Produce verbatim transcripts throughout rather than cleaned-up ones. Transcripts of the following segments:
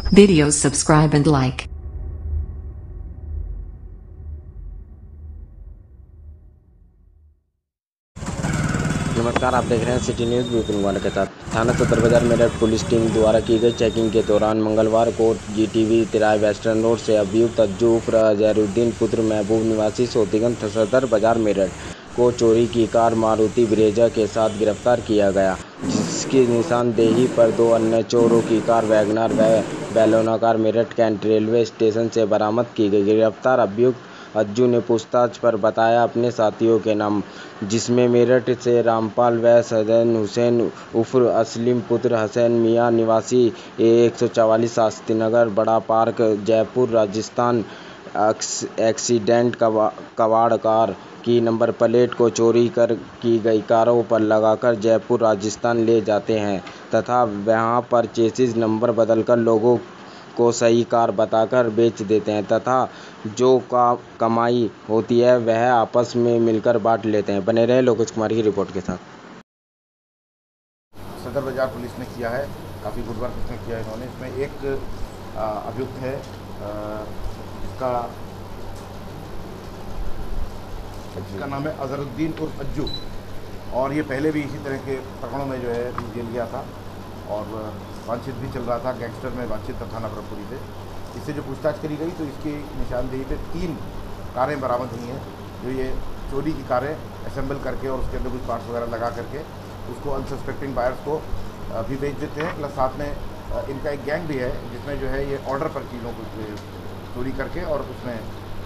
Videos subscribe and like. नमस्कार, आप देख रहे हैं सिटी न्यूज़ विपिन कुमार के साथ। थाना सदर बाजार मेरठ पुलिस टीम द्वारा की गई चेकिंग के दौरान मंगलवार को जीटीवी तिराए वेस्टर्न रोड से अभियुक्त अज्जू उर्फ अजहरुद्दीन पुत्र महबूब निवासी सोतीगंज सदर बाजार मेरठ को चोरी की कार मारुति ब्रेजा के साथ गिरफ्तार किया गया, जिसकी निशानदेही पर दो अन्य चोरों की कार वैगनार व Baleno car Meerut cantt railway station से बरामद की गई। गिरफ्तार अभियुक्त अज्जू ने पूछताछ पर बताया अपने साथियों के नाम, जिसमें मेरठ से रामपाल व सैयद हुसैन उर्फ असलीम पुत्र हसैन मियां निवासी एक सौ चवालीस शास्त्री नगर बड़ा पार्क जयपुर राजस्थान एक्सीडेंट कबाड़ कार की नंबर प्लेट को चोरी कर की गई कारों पर लगाकर जयपुर राजस्थान ले जाते हैं तथा वहां पर चेसिस नंबर बदलकर लोगों को सही कार बताकर बेच देते हैं तथा जो का कमाई होती है वह आपस में मिलकर बांट लेते हैं। बने रहे लोकेश कुमार की रिपोर्ट के साथ। सदर बाजार पुलिस ने किया है, काफ़ी गुड वर्क इसमें किया है इन्होंने। इसमें एक अभियुक्त है जिसका जिसका नाम है अजहरुद्दीन उर्फ अज्जू, और ये पहले भी इसी तरह के प्रकरणों में जो है जेल गया था और वांछित भी चल रहा था, गैंगस्टर में वांछित था थाना ब्रह्मपुरी से। इससे जो पूछताछ करी गई तो इसकी निशानदेही पे तीन कारें बरामद हुई हैं, जो ये चोरी की कारें असेंबल करके और उसके अंदर कुछ पार्ट्स वगैरह लगा करके उसको अनसस्पेक्टिंग बायर्स को भी बेच देते हैं। प्लस साथ में इनका एक गैंग भी है जिसमें जो है ये ऑर्डर पर चीज़ों को चोरी करके और उसमें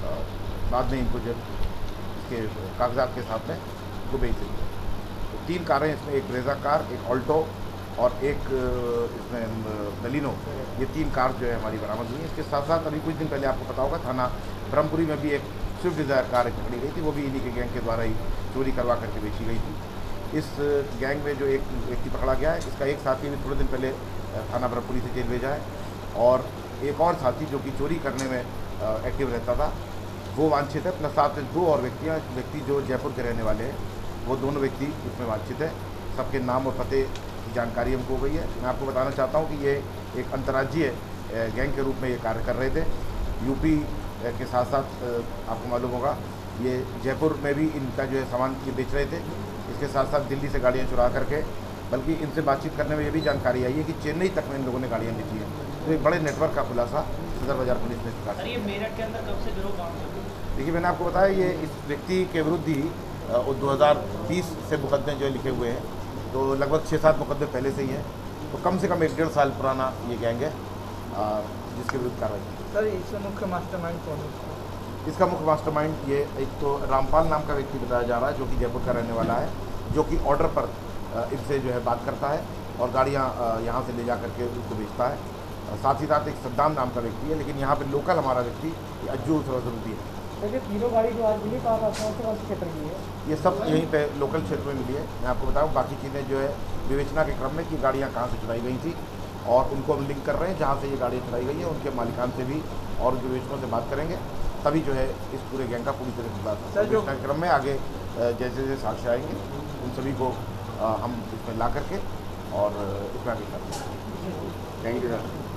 बाद में इनको जब इसके कागजात के साथ में उनको बेच देते हैं। तो तीन कारें इसमें, एक ब्रेजा कार, एक ऑल्टो और एक इसमें बलिनो, ये तीन कार जो है हमारी बरामद हुई है। इसके साथ साथ अभी कुछ दिन पहले आपको पता होगा थाना ब्रह्मपुरी में भी एक स्विफ्ट डिज़ायर कार पकड़ी गई थी, वो भी इन्हीं के गैंग के द्वारा ही चोरी करवा करके बेची गई थी। इस गैंग में जो एक व्यक्ति पकड़ा गया है, इसका एक साथी भी थोड़े दिन पहले थाना ब्रह्मपुरी से जेल भेजा है, और एक और साथी जो कि चोरी करने में एक्टिव रहता था वो वांछित है। प्लस साथ में दो और व्यक्तियाँ व्यक्ति जो जयपुर के रहने वाले हैं, वो दोनों व्यक्ति इसमें वांछित है। सबके नाम और पते की जानकारी हमको हो गई है। मैं आपको बताना चाहता हूँ कि ये एक अंतर्राज्यीय गैंग के रूप में ये कार्य कर रहे थे। यूपी के साथ साथ आपको मालूम होगा ये जयपुर में भी इनका जो है सामान ये बेच रहे थे। इसके साथ साथ दिल्ली से गाड़ियाँ चुरा करके, बल्कि इनसे बातचीत करने में ये भी जानकारी आई है कि चेन्नई तक में इन लोगों ने गाड़ियाँ बेची हैं। तो एक बड़े नेटवर्क का खुलासा सदर बाजार पुलिस ने किया। ये मेरठ के अंदर कब से गिरोह काम कर रहा है? देखिए, मैंने आपको बताया ये इस व्यक्ति के विरुद्ध ही दो हज़ार बीस से मुकदमे जो लिखे हुए हैं, तो लगभग छः सात मुकदमे पहले से ही हैं। तो कम से कम एक डेढ़ साल पुराना ये गैंग है जिसके विरुद्ध कार्रवाई की। सर, इसका मुख्य मास्टरमाइंड कौन है? इसका मुख्य मास्टरमाइंड ये एक तो रामपाल नाम का व्यक्ति बताया जा रहा है, जो कि जयपुर का रहने वाला है, जो कि ऑर्डर पर इनसे जो है बात करता है और गाड़ियाँ यहाँ से ले जा करके उसको बेचता है। साथ ही साथ एक सद्दाम नाम का व्यक्ति है, लेकिन यहाँ पे लोकल हमारा व्यक्ति अज्जू अजहरुद्दीन है। देखिए, तीनों गाड़ी जो आज मिली कहाँ कौन से क्षेत्र की है? ये सब यहीं पे लोकल क्षेत्र में मिली है। मैं आपको बताऊँ बाकी चीज़ें जो है विवेचना के क्रम में कि गाड़ियाँ कहाँ से चुराई गई थी, और उनको हम लिंक कर रहे हैं जहाँ से ये गाड़ियाँ चुराई गई है उनके मालिकान से भी और विवेचकों से बात करेंगे, तभी जो है इस पूरे गैंग का पूरी तरह से बात विवेचना के क्रम में आगे जैसे जैसे साक्ष्य आएंगे उन सभी को हम इसमें ला करके और इसमें आगे करते हैं। Thank you.